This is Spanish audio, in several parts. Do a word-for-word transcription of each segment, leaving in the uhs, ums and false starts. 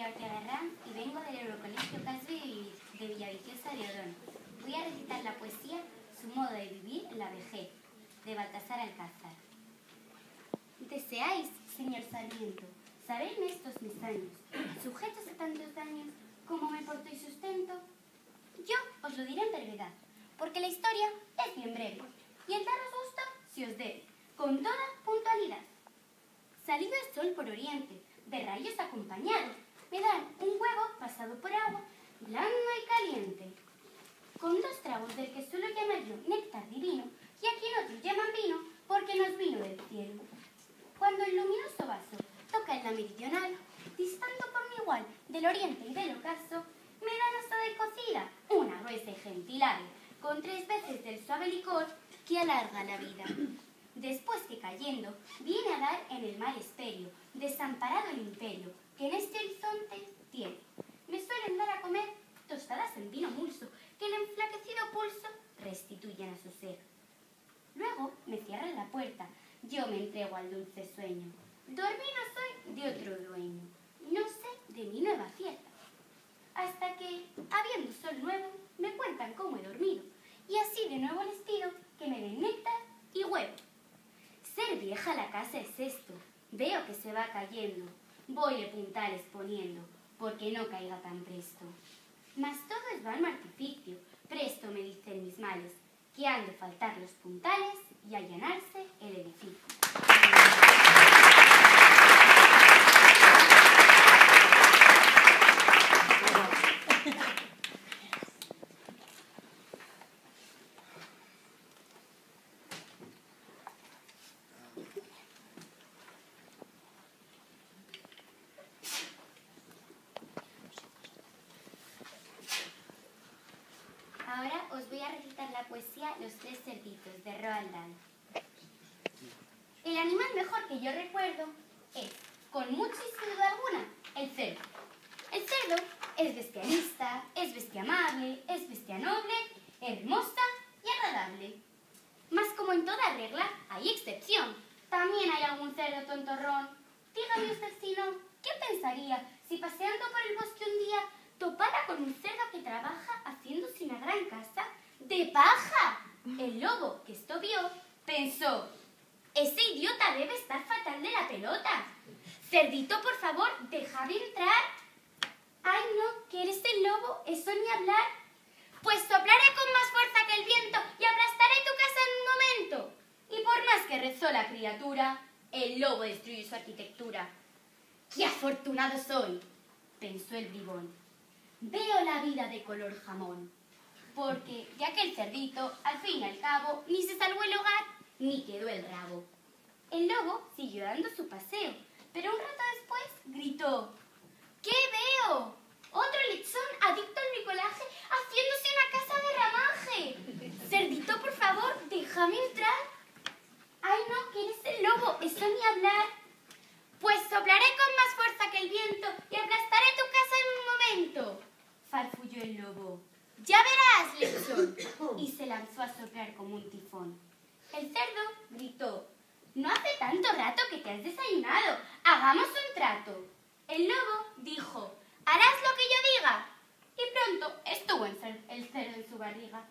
María Ortega Herrán y vengo del Eurocolegio Casbe de Villaviciosa de Odón. Voy a recitar la poesía Su modo de vivir en la vejez, de Baltasar Alcázar. ¿Deseáis, señor Sarmiento, saberme estos mis años, sujetos a tantos daños, cómo me porto y sustento? Yo os lo diré en brevedad, porque la historia es bien breve, y el daros gusto si os debe, con toda puntualidad. Salido el sol por oriente, de rayos acompañados, me dan un huevo pasado por agua, blando y caliente, con dos tragos del que suelo llamar yo néctar divino, y a quien otros llaman vino, porque nos vino del cielo. Cuando el luminoso vaso toca en la meridional, distando por mi igual del oriente y del ocaso, me dan hasta de cocida una gruesa y gentil ave, con tres veces del suave licor que alarga la vida. Después que cayendo, viene a dar en el mar Hesperio, desamparado el imperio, que en este horizonte tiene. Me suelen dar a comer tostadas en vino mulso, que el enflaquecido pulso restituyen a su ser. Luego me cierran la puerta, yo me entrego al dulce sueño. Dormido soy de otro dueño, no sé de mi nueva fiesta. Hasta que, habiendo sol nuevo, me cuentan cómo he dormido, y así de nuevo les pido que me den néctar y huevo. Ser vieja la casa es esto, veo que se va cayendo, voy de puntales poniendo, porque no caiga tan presto. Mas todo es vano artificio, presto me dicen mis males, que han de faltar los puntales y allanarse el edificio. Ahora os voy a recitar la poesía Los tres cerditos, de Roald Dahl. El animal mejor que yo recuerdo es, con mucha y sin duda alguna, el cerdo. El cerdo es bestialista, es bestia amable, es bestia noble, hermosa y agradable. Mas como en toda regla hay excepción. También hay algún cerdo tontorrón. Dígame usted si no, ¿qué pensaría si paseando por el bosque un día topara con un cerdo que trabaja haciéndose una gran casa de paja? El lobo, que esto vio, pensó: ese idiota debe estar fatal de la pelota. Cerdito, por favor, déjame entrar. Ay, no, que eres el lobo, eso ni hablar. Pues soplaré con más fuerza que el viento y aplastaré tu casa en un momento. Y por más que rezó la criatura, el lobo destruyó su arquitectura. ¡Qué afortunado soy!, pensó el bribón. Veo la vida de color jamón, porque ya que el cerdito, al fin y al cabo, ni se salvó el hogar, ni quedó el rabo. El lobo siguió dando su paseo, pero un rato después gritó: ¿qué veo? Otro lechón adicto al bricolaje haciéndose una casa de ramaje. Cerdito, por favor, déjame entrar. Ay, no, que eres el lobo, eso ni hablar. Pues soplaré con más fuerza que el viento y aplastaré tu casa en un momento, farfulló el lobo. Ya verás, lechón. Y se lanzó a soplar como un tifón. El cerdo gritó: no hace tanto rato que te has desayunado, hagamos un trato. El lobo dijo: harás lo que yo diga. Y pronto estuvo el cerdo en su barriga.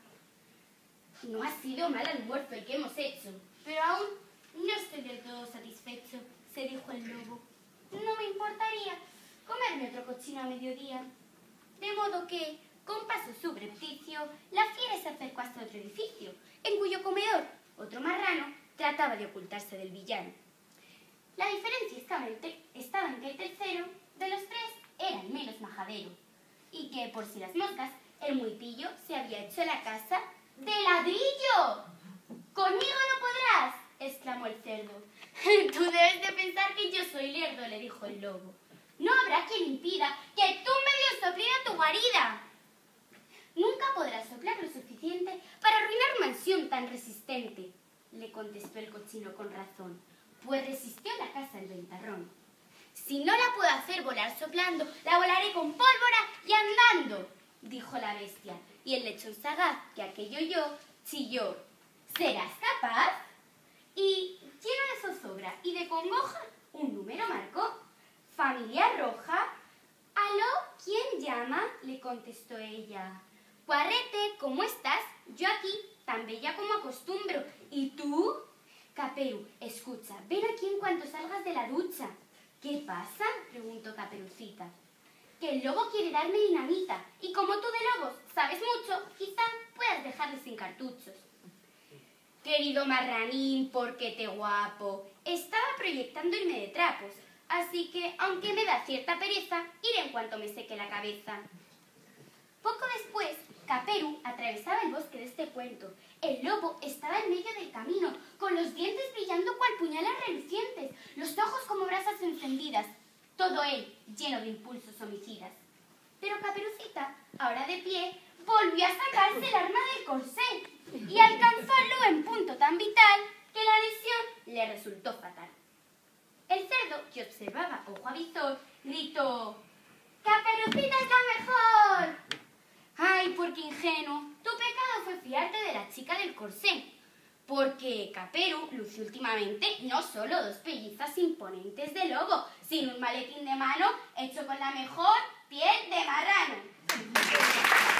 No ha sido mal almuerzo el que hemos hecho, pero aún no estoy del todo satisfecho, se dijo el lobo. No me importaría comerme otro cochino a mediodía. De modo que, con paso subrepticio, la fiera se acercó hasta otro edificio, en cuyo comedor otro marrano trataba de ocultarse del villano. La diferencia estaba en que el tercero de los tres era el menos majadero, y que, por si las moscas, el muy pillo se había hecho la casa de ladrillo. ¡Conmigo no podrás!, exclamó el cerdo. Tú debes de pensar que yo soy lerdo, le dijo el lobo. No habrá quien impida que tú medio soplín a tu guarida. Nunca podrás soplar lo suficiente para arruinar mansión tan resistente, le contestó el cochino con razón, pues resistió la casa el ventarrón. Si no la puedo hacer volar soplando, la volaré con pólvora y andando, dijo la bestia, y el lechón sagaz, que aquello oyó, chilló: ¿serás capaz? Y, lleno de zozobra y de congoja, un número marcó: familia roja, al contestó ella. Cuarrete, ¿cómo estás? Yo aquí, tan bella como acostumbro. ¿Y tú? Caperu, escucha, ven aquí en cuanto salgas de la ducha. ¿Qué pasa? Preguntó Caperucita. Que el lobo quiere darme dinamita, y como tú de lobos sabes mucho, quizá puedas dejarle sin cartuchos. Querido marranín, porquete guapo, estaba proyectando irme de trapos, así que, aunque me da cierta pereza, iré en cuanto me seque la cabeza. Poco después, Caperu atravesaba el bosque de este cuento. El lobo estaba en medio del camino, con los dientes brillando cual puñales relucientes, los ojos como brasas encendidas, todo él lleno de impulsos homicidas. Pero Caperucita, ahora de pie, volvió a sacarse el arma del corsé y alcanzarlo en punto tan vital que la lesión le resultó fatal. El cerdo, que observaba ojo avizor, gritó: ¡Caperucita es la mejor! ¡Ay, porque ingenuo! Tu pecado fue fiarte de la chica del corsé, porque Caperu lució últimamente no solo dos pellizcas imponentes de lobo, sino un maletín de mano hecho con la mejor piel de marrano.